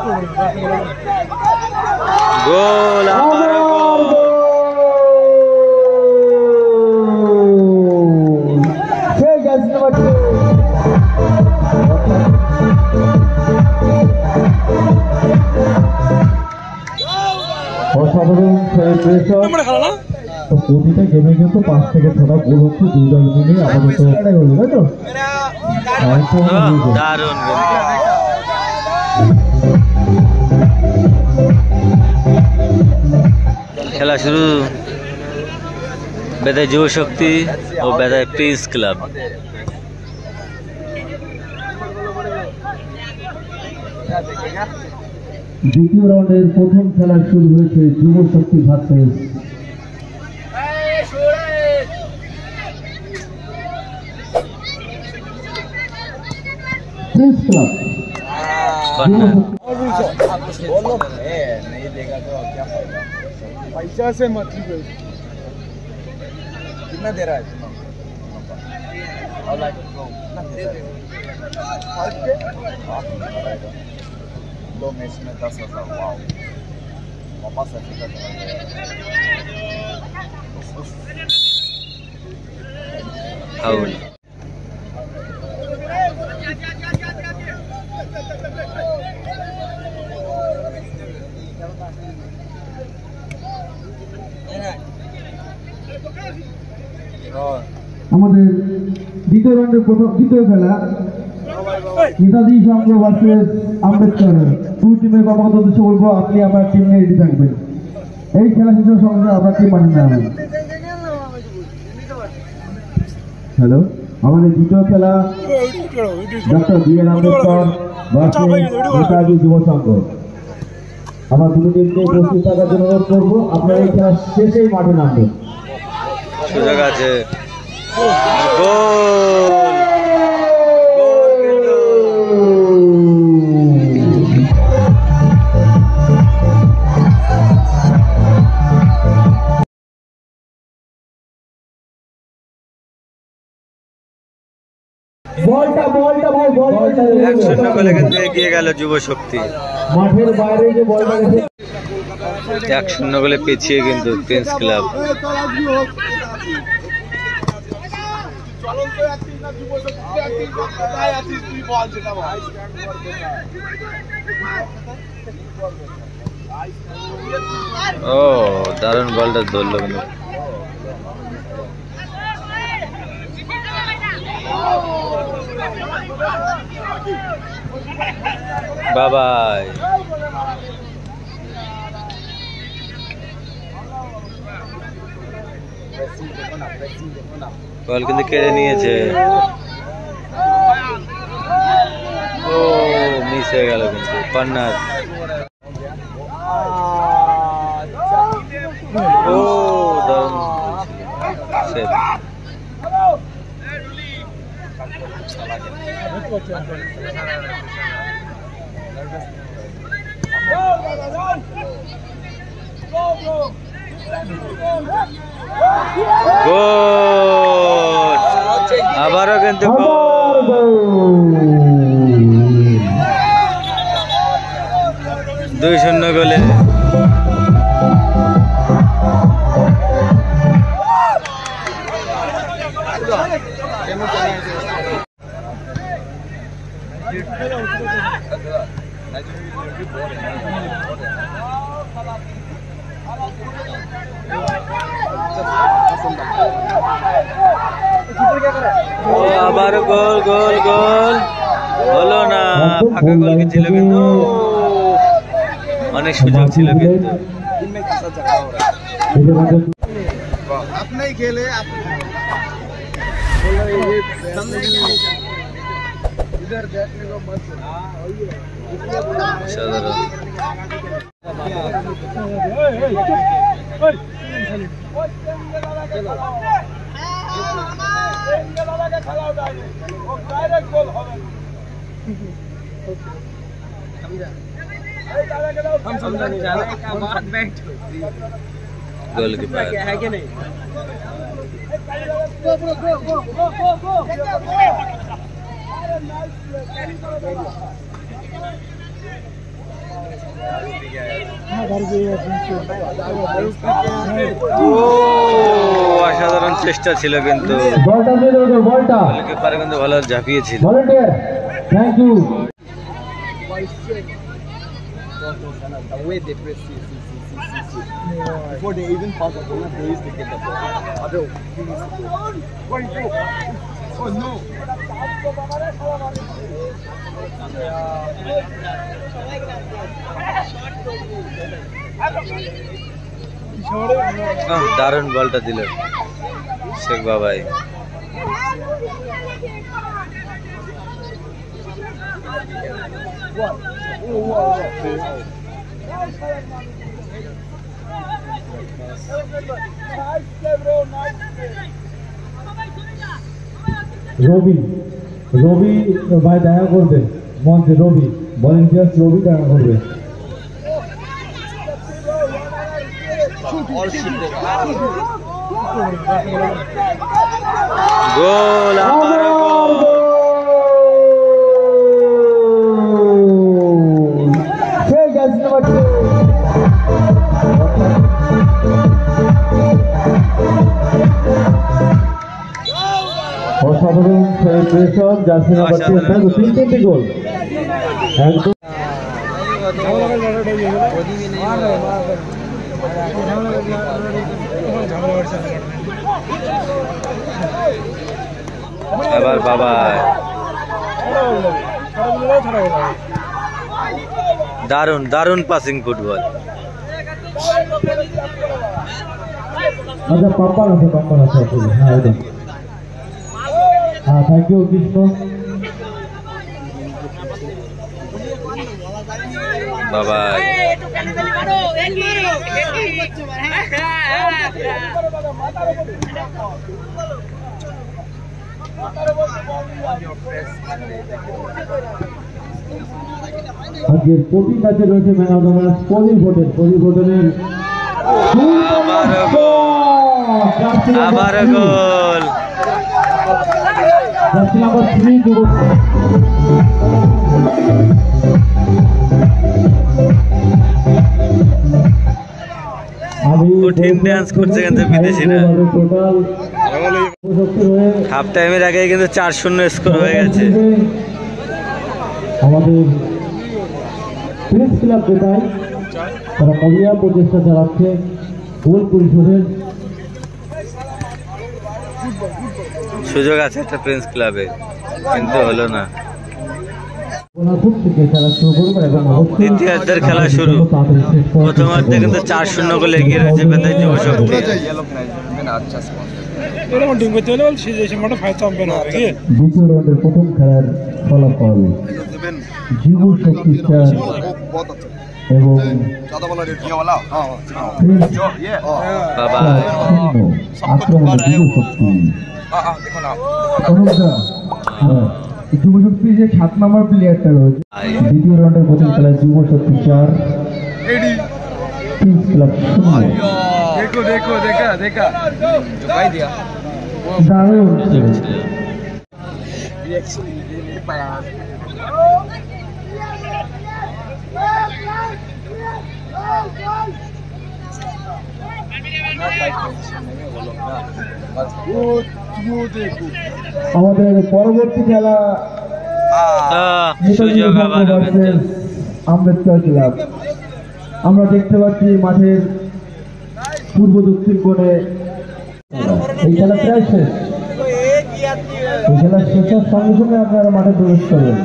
গোল অসাধারণ প্রতিটা গেমে কিন্তু 5 থেকে 6টা গোল হচ্ছে দুই দল মিলে আপাতত হলো তাই তো দারুণ খেলা শুরু বেদায় যুব শক্তি ও বেদায় প্রিন্স ক্লাব। দ্বিতীয় রাউন্ডের প্রথম খেলা শুরু হয়েছে যুব শক্তি ভার্সেস प्रिंस क्लब। पैसा से मत कितना दे रहा है दो मैच में 10,000। वाओ वापस फाउल আমাদের দ্বিতীয় রাউন্ডের দ্বিতীয় খেলা নেতাজি সংঘ ভার্সেস আম্বেদকর। দুই টিমের কর্মকর্তা উদ্দেশ্যে বলবো আপনি আমার টিম নিয়ে রেডি থাকবেন। এই খেলা শেষের সঙ্গে আপনার টিম মাঠে নামবেন। হ্যালো, আমাদের দ্বিতীয় খেলা doctor B R. Ambedkar versus Netaji Yuva Sangha. আমার দুটো টিমকে প্রস্তুত থাকার জন্য অনুরোধ করবো। আপনারা এই খেলা শেষেই মাঠে নামবেন। সুযোগ আছে। এগিয়ে গেল যুব শক্তি। মাঠের বাইরে যে বলটা গেছে 1-0 গোলে পিছিয়ে কিন্তু প্রিন্স ক্লাব। ও দারুণ বলটা ধরলো কিন্তু বাবাই। বল কিন্তু কেড়ে নিয়েছে। ও মিস হয়ে গেল কিন্তু কর্নার। ও দারুণ সেভ। গোল আবারও কিন্তু 2-0 গোলে আবার গোল গোল গোল হলো না। ফাঁকা গোল ছিল কিন্তু অনেক সুযোগ ছিল কিন্তু আপনি খেলে इधर बैठने को मत সাধারণ गोलकीपर है कि नहीं? ও অসাধারণ চেষ্টা ছিল, কিন্তু বলটা দিয়ে দেবো, বলটা গোলকিপার কিন্তু ভালো ঝাঁপিয়েছিল। Volunteer, thank you. The way they press, see. Before they even pass the ball, they used to get the ball. Abel, he needs to go. Where you go? Oh no! দারুণ বলটা দিল শেখ বাবাই। রবি ভাই দেখা করবে মঞ্চে, রবি ভলেন্টিয়ার্স, রবি দেখা করবে। গোল, আবারও গোল। অসাধারণ সেলিব্রেশন, জার্সি নাম্বার 3 গোল একদম। এবার বাবা দারুণ দারুণ পাসিং ফুটবল। আচ্ছা পাম্পার আছে হ্যাঁ একদম। হ্যাঁ থ্যাংক ইউ কৃষ্ণ। বাবা আজকের প্রতি ম্যাচে রয়েছে ম্যান অফ দ্য ম্যাচ পলি ভোটের আবারও গোল। জার্সি নাম্বার 3 যুবক। কঠিন ডান্স করছে কিন্তু বিদেশিরা। হাফ টাইমের আগে কিন্তু 4-0 স্কোর হয়ে গেছে। আমাদের প্রিন্স ক্লাব জেতায়, তারা মরিয়া প্রচেষ্টা চালাচ্ছে গোল পরিশোধের। সুযোগ আছে একটা প্রিন্স ক্লাবে, কিন্তু হলো না। দ্বিতীয়ার্ধের খেলা শুরু। প্রথমার্ধে কিন্তু 4-0 গোলে এগিয়ে রয়েছে বেতাই যুব শক্তি। দ্বিতীয় রাউন্ডের প্রথম খেলার ফলাফল যুব শক্তি এবং আক্রমণ যুব শক্তি। যুব শক্তি যে 7 নম্বর প্লেয়ারটা রয়েছে দ্বিতীয় রাউন্ডের প্রথম খেলায় যুব শক্তি 4 প্রিন্স ক্লাব 0। देखा भाई दिया দারুণ আমাদের পরবর্তী খেলা সুযোগ আবার আম্বেদকর ক্লাব। আমরা দেখতে পাচ্ছি মাঠের পূর্ব দক্ষিণ কোণে এই খেলা প্রায় শেষ। এই খেলা শেষের সঙ্গে সঙ্গে আপনারা মাঠে প্রবেশ করবেন।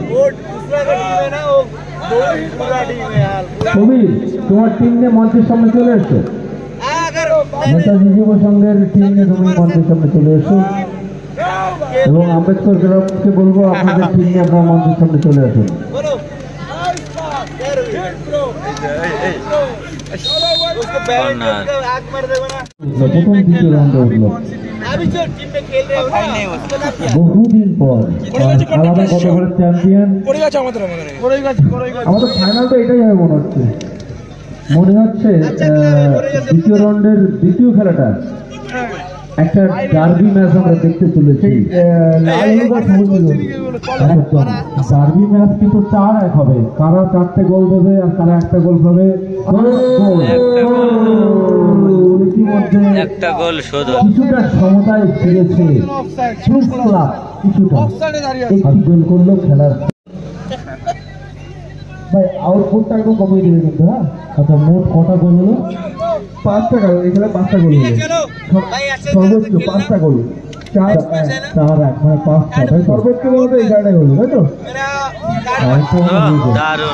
কবির, তোমার টিম নিয়ে মঞ্চের সামনে চলে এসো। নেতাজি যুব সংঘের টিম নিয়ে তুমি মঞ্চের সামনে চলে এসো এবং আম্বেদকর ক্লাবকে বলবো আপনাদের টিম নিয়ে আপনারা মঞ্চের সামনে চলে আসুন। প্রথম দ্বিতীয় রাউন্ডে উঠল বহুদিন পর আলাদা কত করে চ্যাম্পিয়ন। আমাদের ফাইনালটা এটাই হবে মনে হচ্ছে দ্বিতীয় রাউন্ডের দ্বিতীয় খেলাটা একটা ডার্বি ম্যাচ আমরা দেখতে চলেছি। ডার্বি ম্যাচ কিন্তু 4-1 হবে, কারা 4টে গোল দেবে আর কারা একটা গোল পাবে। ইতিমধ্যে একটা গোল শুধু। কিছুটা সমতায় ফিরেছে ক্লাব, কিছুটা একটি গোল করলো খেলার। ভাই আউটপুটটা একটু কমিয়ে দেবে কিন্তু। হ্যাঁ আচ্ছা, মোট কটা গোল হলো? 5টা গোল, এখানে 5টা গোল হলো, সর্বোচ্চ 5টা গোল। 4-1 মানে 5টা, তাই সর্বোচ্চ গোল তো এই জায়গায় হলো, তাই তো? দারুণ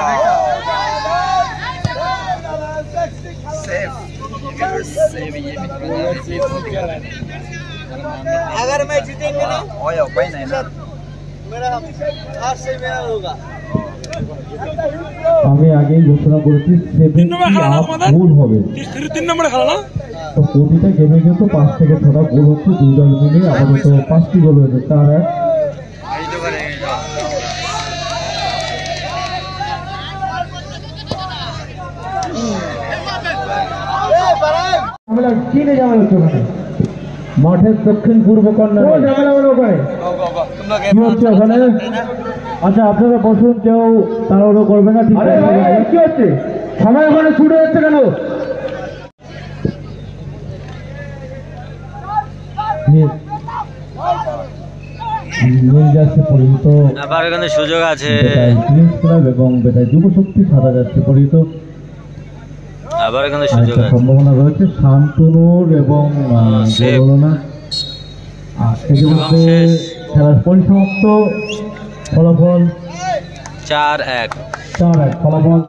अगर मैं जीतेंगे ना मेरा हार से मेरा होगा। আমি আগেই ঘোষণা করেছি 70 গোল হবে। তো প্রতিটা গেমে কিন্তু 5 থেকে 6টা গোল হচ্ছে, 2 দল মিলে আপাতত 5টি গোল হয়েছে। 4-1 মাঠের দক্ষিণ পূর্ব কর্নার কি হচ্ছে ওখানে? আচ্ছা আপনারা বসুন, কেউ তাড়াহুড়ো করবে না, ঠিক আছে? কি হচ্ছে সবাই ওখানে ছুটে যাচ্ছে কেন? নীল জার্সি পরিহিত আবার এখানে সুযোগ আছে, প্রিন্স ক্লাব এবং বেতায় যুব শক্তি সাদা জার্সি পরিহিত। আবার এখানে সুযোগ আছে, সম্ভাবনা রয়েছে শান্তনুর এবং গোলনা। ইতিমধ্যে খেলার পরিসমাপ্ত, ফলাফল 4-1 4-1 ফলাফল।